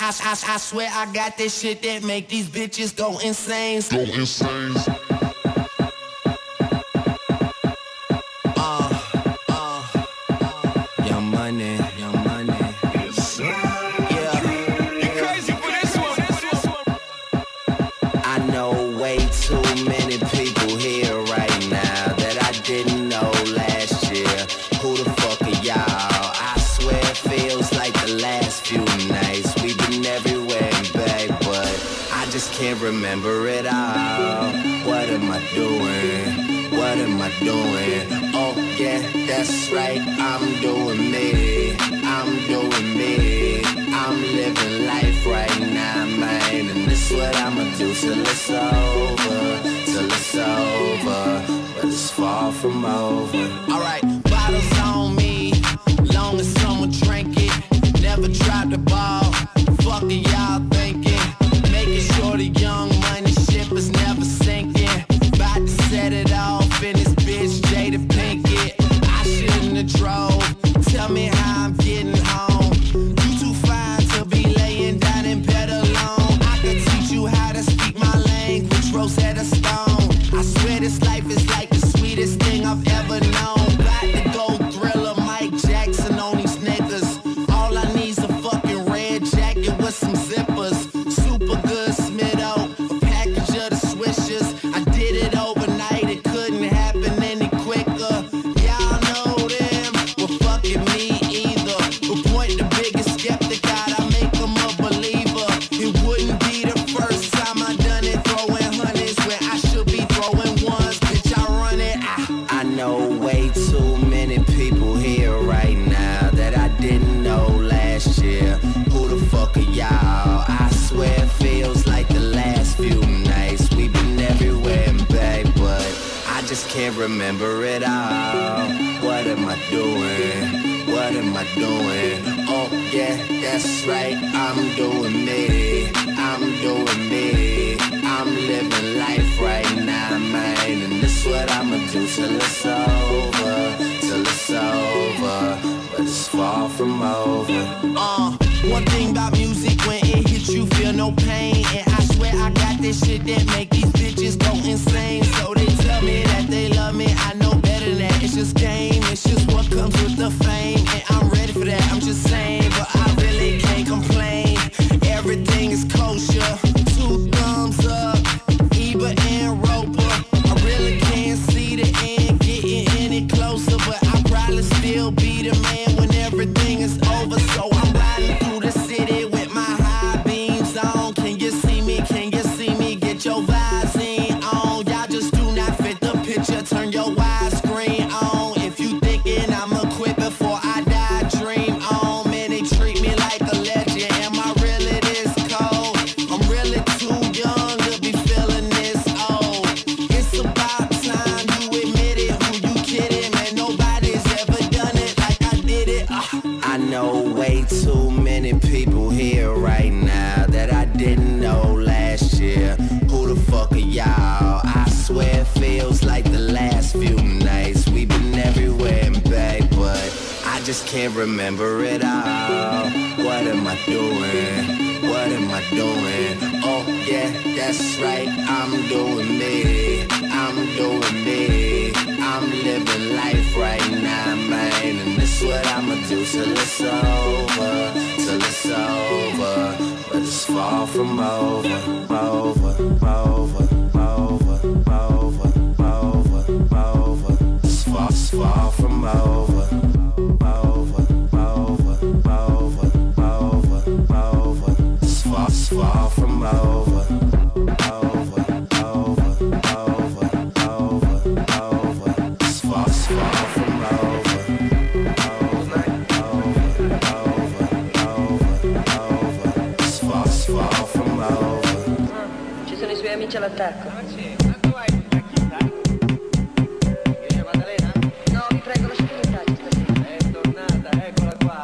I swear I got this shit that make these bitches go insane. Go insane. Young money, young money. Yes, sir. Yeah. You crazy for this one? I know way too many people here right now that I didn't know last year. Who the fuck are y'all? I swear it feels like the last few nights. We've been everywhere and back, but I just can't remember it all. What am I doing? What am I doing? Oh yeah, that's right, I'm doing me. I'm doing me. I'm living life right now, man. And this is what I'ma do till it's over. Till it's over, but it's far from over. Alright, bottles on me, long as someone drink it. Never drop the ball, fuck it y'all thinking. Making sure the young money ship is never sinking. About to set it off in this bitch Jada Pinkett. I shouldn't have drove, tell me how I'm getting home. You too fine to be laying down in bed alone. I can teach you how to speak my language, Rosetta Stone. I swear this life is like the sweetest thing I've ever known. About to go Thriller, Mike Jackson on these niggas. All I need's a fucking red jacket with some zippers. Super good Smitto, a package of the swishers. I did it overnight, it couldn't happen any quicker. Y'all know them, well fucking me either. But point the biggest skeptic out, I make them a believer. It wouldn't be the first time I done it, throwing hundreds where I should be throwing ones. Bitch, I run it. I know way too many people here right now that I didn't know last year. Who the fuck are y'all? I swear it feels like the last few nights. We've been everywhere and back, but I just can't remember it all. What am I doing? What am I doing? Oh yeah, that's right, I'm doing me. I'm doing me. I'm living life right now, man. And this is what I'ma do till it's over. Till it's over, but it's far from over. One thing about music, when it hits you feel no pain. And I swear I got this shit that make these bitches go insane. So they tell me that they love me, I know better than that. It's just game, it's just what comes with the fame. And I'm ready for that, I'm just saying. But I really can't complain, everything is kosher. 2 thumbs up, Eber and Roper. I really can't see the end getting any closer, but I'll probably still be the man when everything is over. So I'm riding through the city with my high beams on. Can you see me? Can you see me? Get your Visine on. Y'all just do not fit the picture. Turn your widescreen on. If you thinking I'ma quit before I die, dream on. Man, they treat me like a legend. Am I really this cold? I'm really too young to be feeling this old. It's about time you admit it. Who you kidding? Man, nobody's ever done it like I did it. I know way too many people here right now that I didn't know last year. Who the fuck are y'all? I swear it feels like the last few nights. We've been everywhere and back, but I just can't remember it all. What am I doing? What am I doing? Oh yeah, that's right, I'm doing me. I'm doing me. I'm living life right now, man. And this is what I'ma do till it's over. Till it's over, but it's far from over. Over, over, over, over, over, over. It's far from over. Over, over, over, over, over. It's far from over. Over, over, over, over, over. It's far from over. Over, over, over, it's far from over. Ci sono I suoi amici all'attacco. No, vi prego, lasciate in taxi stasera. È tornata, eccola qua.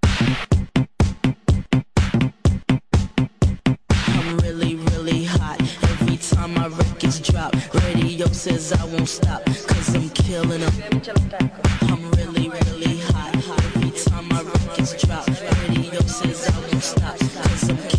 I'm really, really hot. Every time my records drop, radio says I won't stop, cause I'm killing them. I'm really, really hot. Every time my records drop, radio says I won't stop, cause I'm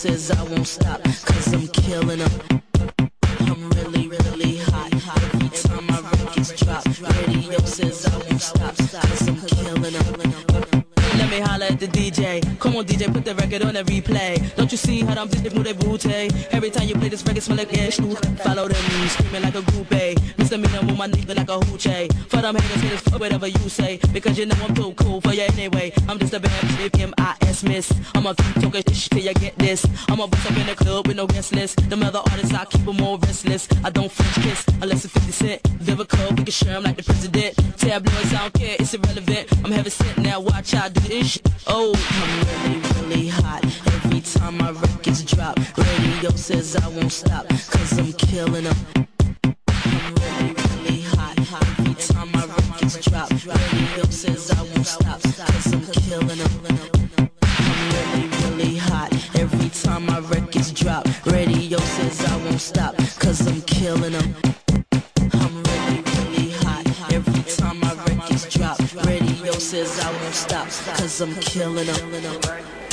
says I won't stop, cause I'm killing them. I'm really, really hot. Every time my records drop, radio says I won't stop, cause I'm killing them. Let me holler at the DJ. Come on DJ, put the record on the replay. Don't you see how I'm just move that booty? Every time you play this record smell like ash. Follow them, screaming like a groupie. Mr. Mina move my nigga like a hoochie. For them haters, fuck whatever you say, because you know I'm too cool for you anyway. I'm just a bad bitch, M.I.S. miss. I'ma keep talking this shit till you get this. I'ma bust up in the club with no guest list. Them other artists, I keep them more restless. I don't French kiss unless it's 50 cent. Vivica, we can share 'em like the president. Tabloids, I don't care, it's irrelevant. I'm heavy set now, watch out, do this shit. Oh, I'm really, really hot. Every time my records drop, radio says I won't stop, cause I'm killing them. I'm really, really hot. Every time my records drop, radio says I won't stop, cause I'm killing them. I'm really, really hot. Every time my records drop, radio says I won't stop, cause I'm killing them. I'm really, really hot. Every time my records drop, radio says I won't stop, cause I'm killing them.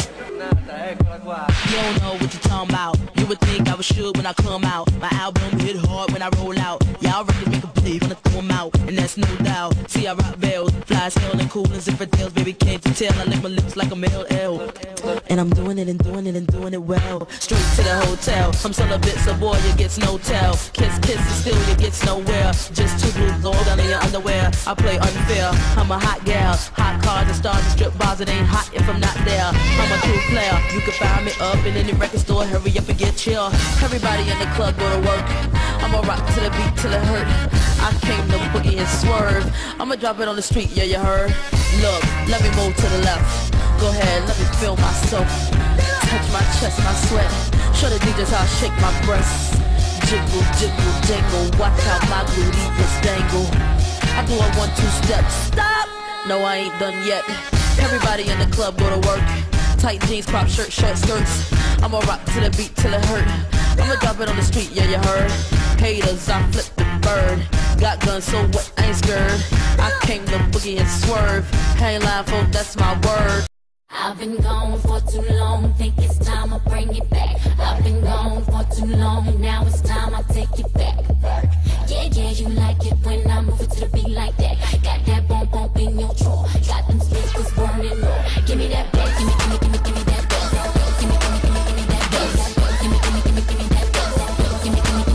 You don't know what you're talking about. You would think I was shook when I come out. My album hit hard when I roll out. Y'all records make a believe when I throw them out, and that's no doubt. See, I rock bells, fly as hell and cool as infidels. Baby, can't you tell? I lick my lips like a male L. And I'm doing it and doing it and doing it well. Straight to the hotel. I'm celibate, so boy, you gets no tell. Kiss, kiss, and still you gets nowhere. Just two blues all down in your underwear. I play unfair. I'm a hot gal. Hot cars and stars and strip bars. It ain't hot if I'm not there. I'm a true player. You can find me up in any record store. Hurry up and get chill. Everybody in the club go to work. I'ma rock to the beat till it hurt. I came to boogie and swerve. I'ma drop it on the street, yeah, you heard. Look, let me move to the left. Go ahead, let me feel myself. Touch my chest, my sweat. Show the DJs how I shake my breasts. Jiggle, jiggle, jangle. Watch out my gluteus dangle. I do a 1-2 step. Stop! No, I ain't done yet. Everybody in the club go to work. Tight jeans, crop shirt, short skirts. I'ma rock to the beat till it hurt. I'ma drop it on the street, yeah, you heard. Haters, I flip the bird. Got guns, so what, I ain't scared. I came to boogie and swerve. Ain't lying, folk, that's my word. I've been gone for too long, think it's time I bring it back. I've been gone for too long, now it's time I take it back. Yeah, yeah, you like it when I move it to the beat like that. Got that bump bump in your drawer, got them speakers burning low. Give me that bass, give me that bass. Give me, give me that bass. Give me, give me that bass. Give me, give me that bass. Give me, give me that bass. Give me, give me, give me that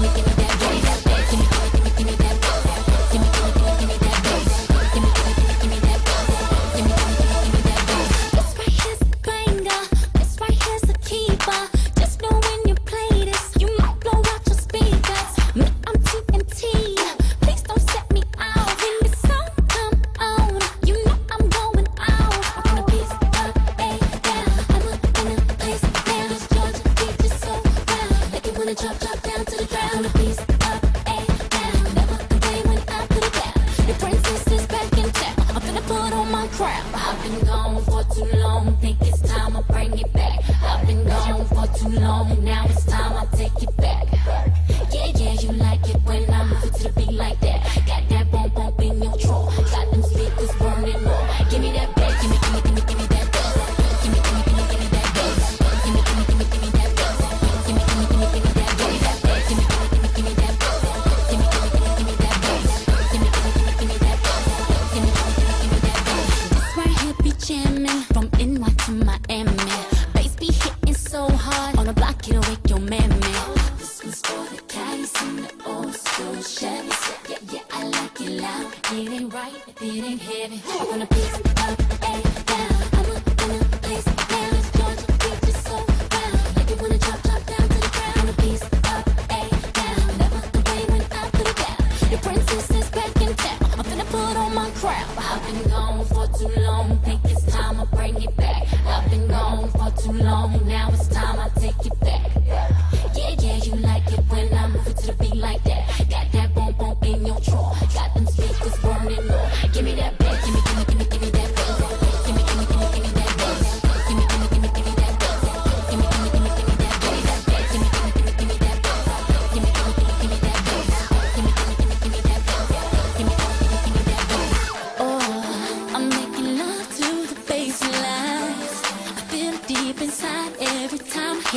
bass. Give me, give me, give me that bass. Give me, give me, give me that bass. Give me, give me, give me that bass. Give me, give me, give me that bass. This right here's the banger. This right here's the keeper. Just know when you play this, you might blow out your speakers. Me, I'm TNT. Please don't set me out. When the song come on, you know I'm going out. I'm gonna piece up, down. I'm gonna place down. This Georgia beat is so loud. Make you wanna drop down to the ground. I'm gonna piece up, down. Never complain when I put it down. Your princess is back in town. I'm gonna put on my crown. I've been gone for too long. Think it's time I bring it back. I've been gone for too long. Now it's time I take it back. Yeah, yeah, you like it when I move it to the beat like that. Got that bump bump in your drawer. Got them speakers burning low. Give me that bass. Give me, give me, give me, give me that bass. Give me, give me, give me, give me that bass. Give me, give me, give me, give me that bass. Give me, give me, give me, give me that bass. Give me, give me, give me, give me that bass. Give me, give me, give me, give me that bass. Give me, give me, give me, give me that bass. Give me, give me, give me, give me that bass. This right here be jamming from NY to Miami. Bass be hitting so hard on the block, it'll wake your man. This one's for the caddies and the old school Chevys. Yeah, yeah, I like it loud. It ain't right if it ain't heavy. I'm gonna piece it up, down. I'm gonna place it down. This Georgia beat is so loud. Like you wanna drop down to the ground. I'm gonna piece it up, down. Never complain when I put it down. Your princess is back in town. I'm gonna put on my crown. I've been gone for too long. Think it's time I bring it back. I've been gone for too long. Now it's time I take it back. Yeah, yeah, you like it when I move it to the beat like that. Got that bump bump in your drawer. Got them speakers burning low. Give me that bass. Give me, give me, give me, give me that bass. Give me, give me, give me, give me that bass. Give me, give me, give me, give me that bass. Give me, give me, give me, give me that bass. Give me, give me, give me, give me that bass. Give me, give me, give me, give me that bass. Give me, give me, give me, give me that bass. Give me, give me, give me, give me that bass. Oh, I'm making love to the bass lines. I feel it deep inside every time I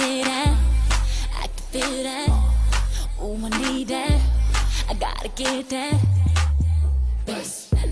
hear that? I can feel that. Ooh, I need that. I gotta get that. Bass. Right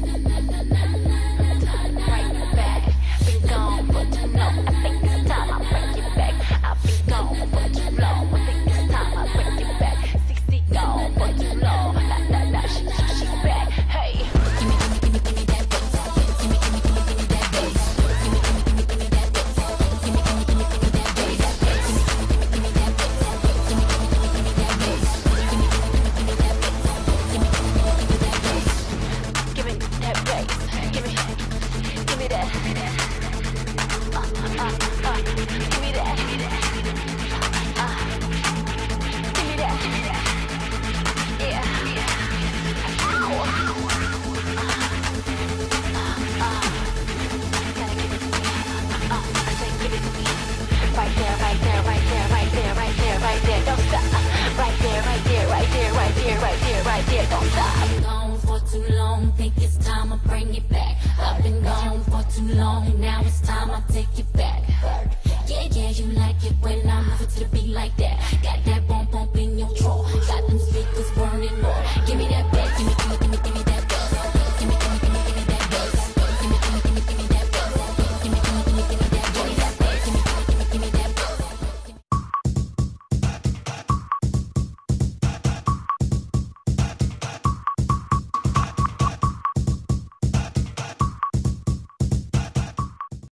back. Been gone for too long. I think it's time I bring it back. I've been gone for too long. I think it's time I bring it back. 60 gone for too long. Nah, she's back. Hey. Give me that bass. Give me that bass. Give me that bass. Give me that bass. Give me that bass. Give me that bass. Give me that bass. Give me that bass. Give me that. Give me that. Give me that. Give me that. Yeah. Ow. Gotta give it to me. I say give it to me. Right there, right there, right there, right there, right there, right there. Don't stop. Right there, right there, right there, right there, right there, right there. Don't stop. I've been gone for too long. Think it's time I bring it back. I've been gone for too long. Now it's time I take it back. Yeah, you like it when I move it to the beat like that. Got that boom.